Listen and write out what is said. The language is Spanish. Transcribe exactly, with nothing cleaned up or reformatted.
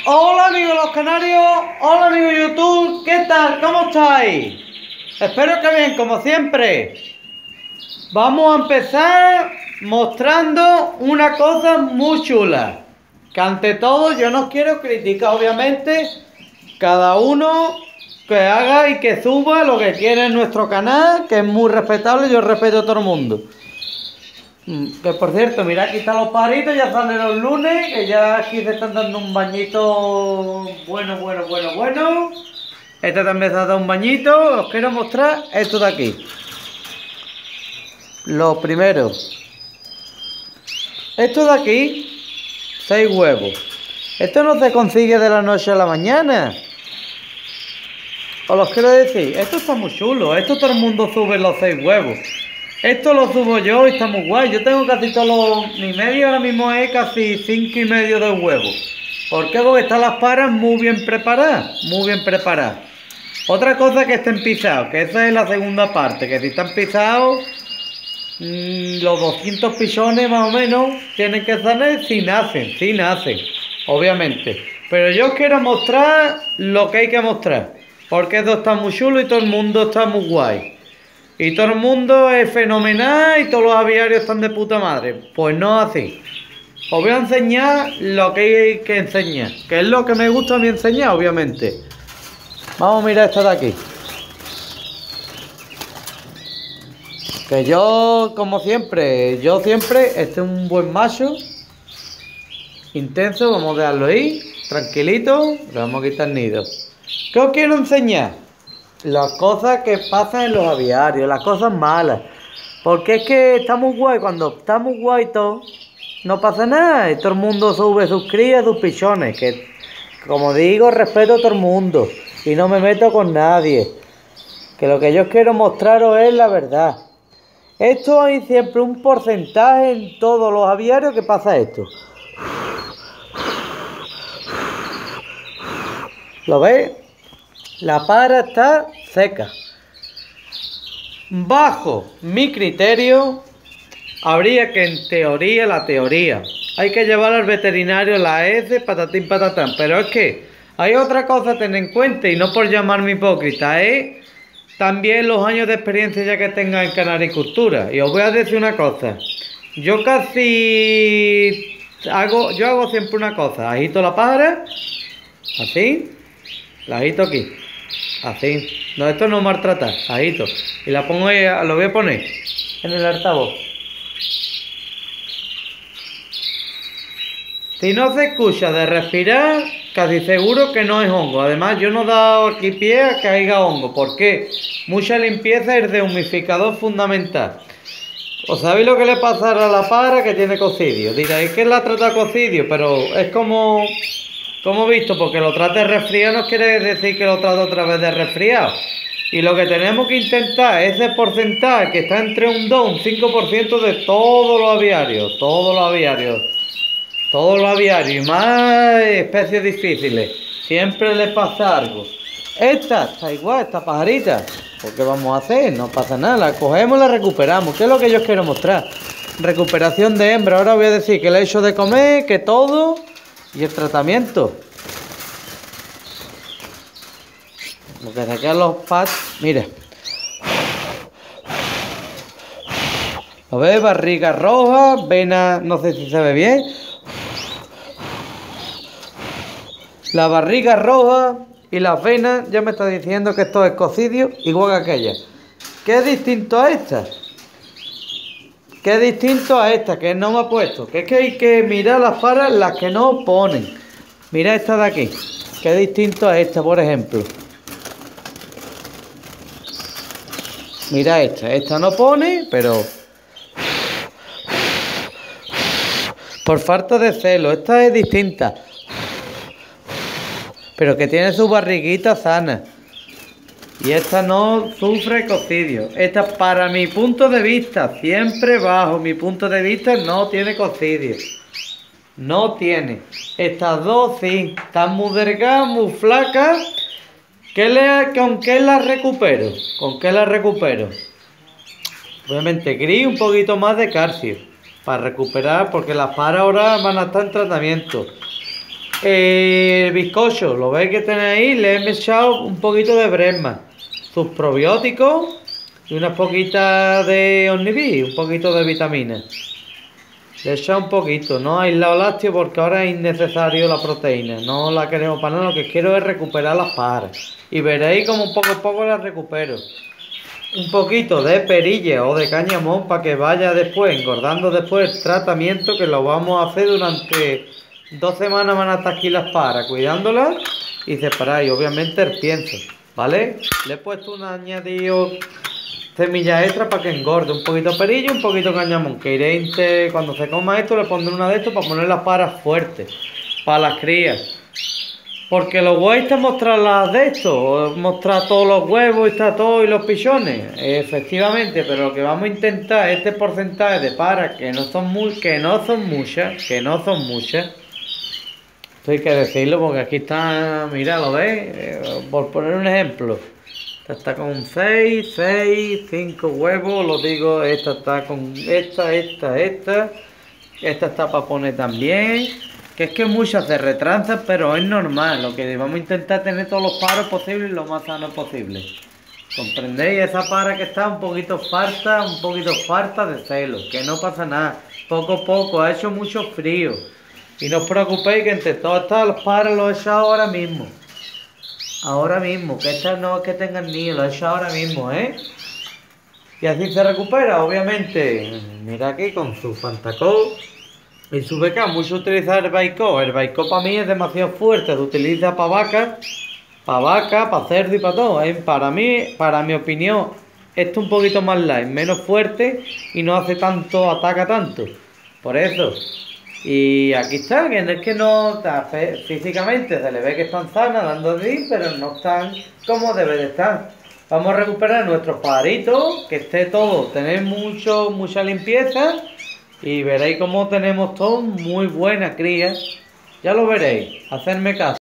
Hola amigos los canarios, hola amigos YouTube, ¿qué tal? ¿Cómo estáis? Espero que bien, como siempre. Vamos a empezar mostrando una cosa muy chula. Que ante todo yo no quiero criticar, obviamente. Cada uno que haga y que suba lo que quiera en nuestro canal, que es muy respetable, yo respeto a todo el mundo. Que por cierto, mira, aquí están los pajaritos, ya salen los lunes, que ya aquí se están dando un bañito bueno, bueno, bueno, bueno. Este también se ha dado un bañito. Os quiero mostrar esto de aquí. Lo primero. Esto de aquí, seis huevos. Esto no se consigue de la noche a la mañana. Os los quiero decir, esto está muy chulo. Esto todo el mundo sube los seis huevos. Esto lo subo yo y está muy guay. Yo tengo casi todos los... Mi medio ahora mismo es casi cinco y medio de huevos. ¿Por qué? Porque están las paras muy bien preparadas. Muy bien preparadas. Otra cosa que estén pisados, que esa es la segunda parte. Que si están pisados, mmm, los doscientos pichones más o menos tienen que salir si nacen. Si nacen, obviamente. Pero yo os quiero mostrar lo que hay que mostrar. Porque esto está muy chulo y todo el mundo está muy guay. Y todo el mundo es fenomenal y todos los aviarios están de puta madre. Pues no así. Os voy a enseñar lo que hay que enseñar. Que es lo que me gusta a mí enseñar, obviamente. Vamos a mirar esto de aquí. Que yo, como siempre, yo siempre, este es un buen macho. Intenso, vamos a dejarlo ahí. Tranquilito, le vamos a quitar el nido. ¿Qué os quiero enseñar? Las cosas que pasan en los aviarios, las cosas malas. Porque es que está muy guay, cuando está muy guay todo, no pasa nada. Y todo el mundo sube sus crías, sus pichones. Que, como digo, respeto a todo el mundo. Y no me meto con nadie. Que lo que yo quiero mostraros es la verdad. Esto hay siempre un porcentaje en todos los aviarios que pasa esto. ¿Lo veis? La para está seca. Bajo mi criterio, habría que, en teoría, la teoría, hay que llevar al veterinario la S, patatín, patatán. Pero es que hay otra cosa a tener en cuenta, y no por llamarme hipócrita, es también los años de experiencia ya que tenga en canaricultura. Y os voy a decir una cosa. Yo casi hago, yo hago siempre una cosa. Agito la pájara, así, la agito aquí. Así, no, esto no maltrata, ajito. Y la pongo ahí, lo voy a poner en el altavoz. Si no se escucha de respirar, casi seguro que no es hongo. Además, yo no he dado aquí pie a que haya hongo. ¿Por qué? Mucha limpieza es de humidificador fundamental. ¿Os sabéis lo que le pasará a la para que tiene cocidio? Diréis que la trata cocidio, pero es como... Como he visto, porque lo trate resfriado no quiere decir que lo trate otra vez de resfriado. Y lo que tenemos que intentar es ese porcentaje que está entre un dos y un cinco por ciento de todos los aviarios. Todos los aviarios. Todos los aviarios. Y más especies difíciles. Siempre le pasa algo. Esta está igual, esta pajarita. ¿Por qué vamos a hacer? No pasa nada. La cogemos y la recuperamos. ¿Qué es lo que yo os quiero mostrar? Recuperación de hembra. Ahora voy a decir que le he hecho de comer, que todo... Y el tratamiento. Lo que se quedan los pads. Mire. ¿Lo ves? Barriga roja. Vena. No sé si se ve bien. La barriga roja. Y las venas. Ya me está diciendo que esto es cocidio. Igual que aquella. ¿Qué es distinto a esta? Que es distinto a esta, que no me ha puesto. Que es que hay que mirar las paras, las que no ponen. Mira esta de aquí. Que es distinto a esta, por ejemplo. Mira esta. Esta no pone, pero... Por falta de celo. Esta es distinta. Pero que tiene su barriguita sana. Y esta no sufre cocidio. Esta, para mi punto de vista, siempre bajo mi punto de vista, no tiene cocidio. No tiene. Estas dos sí. Están muy delgadas, muy flacas. ¿Qué le, ¿Con qué las recupero? ¿Con qué las recupero? Obviamente gris, un poquito más de calcio. Para recuperar, porque las paras ahora van a estar en tratamiento. El bizcocho, lo veis que tenéis, le he echado un poquito de bresma, sus probióticos y unas poquitas de Omnivit, un poquito de vitaminas. Le he echado un poquito, no aislado lácteo porque ahora es innecesario la proteína, no la queremos para nada, lo que quiero es recuperar las paras. Y veréis como poco a poco las recupero. Un poquito de perilla o de cañamón para que vaya después, engordando después el tratamiento, que lo vamos a hacer durante dos semanas. Van a estar aquí las paras, cuidándolas y separáis, obviamente el pienso, ¿vale? Le he puesto un añadido semillas extra para que engorde, un poquito de perilla y un poquito de cañamón, que iré, cuando se coma esto le pondré una de estos para poner las paras fuertes, para las crías. Porque los huevos está mostrar las de esto, mostrar todos los huevos y está todo y los pichones, efectivamente, pero lo que vamos a intentar, este porcentaje de paras, que no son muy, que no son muchas, que no son muchas, esto hay que decirlo porque aquí está, mira, ¿lo ves? Eh, por poner un ejemplo, esta está con seis, seis, cinco huevos, lo digo, esta está con esta, esta, esta, esta está para poner también. Que es que muchas se retrasan, pero es normal. Lo que vamos a intentar tener todos los paros posibles y lo más sano posible. ¿Comprendéis? Esa para que está un poquito falta, un poquito falta de celo. Que no pasa nada. Poco a poco, ha hecho mucho frío. Y no os preocupéis que entre todas estas los paros los he echado ahora mismo. Ahora mismo, que estas no es que tengan niños, los he echado ahora mismo, ¿eh? Y así se recupera, obviamente. Mira aquí con su Fantacol. Y su beca, mucho utilizar el Baicó. El Baicó para mí es demasiado fuerte. Se utiliza para vacas, para vaca, para cerdo y para todo. ¿eh? Para mí, para mi opinión, esto es un poquito más light, menos fuerte y no hace tanto, ataca tanto. Por eso. Y aquí está, que no es que no está, físicamente se le ve que están sanas, dando así, pero no están como debe de estar. Vamos a recuperar nuestros pajaritos, que esté todo, tener mucho, mucha limpieza. Y veréis cómo tenemos todo muy buena cría. Ya lo veréis. Hacerme caso.